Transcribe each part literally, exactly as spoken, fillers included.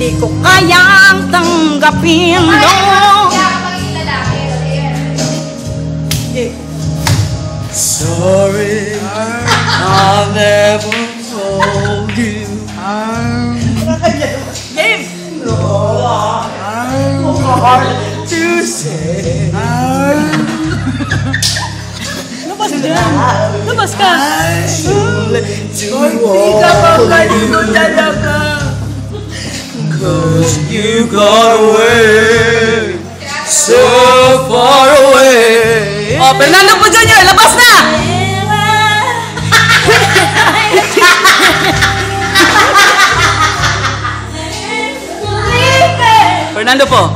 Di ko kayang tanggapin, no. Sorry, I never told you. Game! Hard to say. Labas dyan! Labas ka! Hindi ka magaling mo talaga. Cause you got away, so far away. Oh, Fernando po Junior, labas na! Fernando po.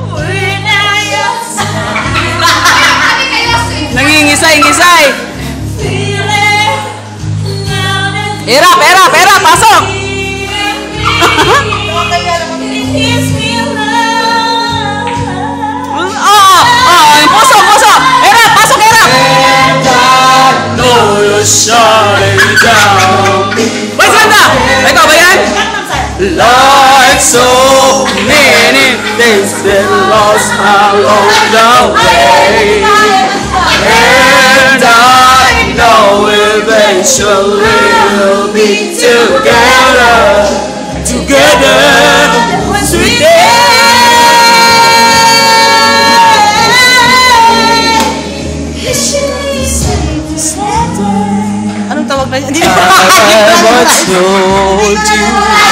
Nangingisay-ngisay. Erap, erap, erap, pasok! Oh, oh, puso, puso! Erap, pasok, erap! And I know you're shutting down. Boy, Santa! Ikaw ba yan? Like so many things that lost along the way. And I know eventually we'll be together, together, sweet day. Anong tawag na yan? I never told you.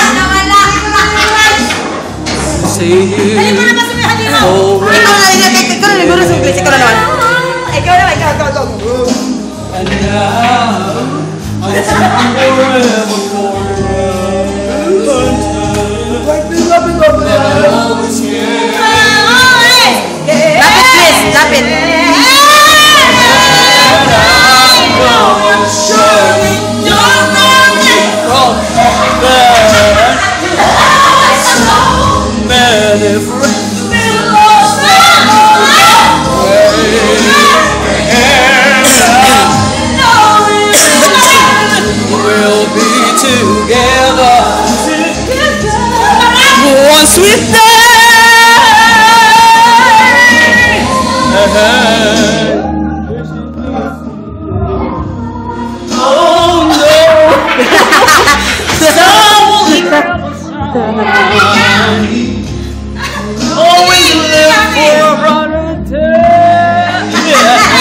See you. Oh, Ikaw na, ikaw na, ikaw na naman. Ikaw naman, ikaw, ikaw, ikaw. and now I see you forever, forever. Never always care. Lapit, please, lapit. And I know I'm surely you're running from there. So many friends. We'll be together, one sweet day. Oh no! Always live for a brighter day. Yeah.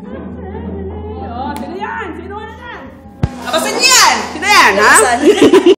Abasan yan! Sino yan, ha?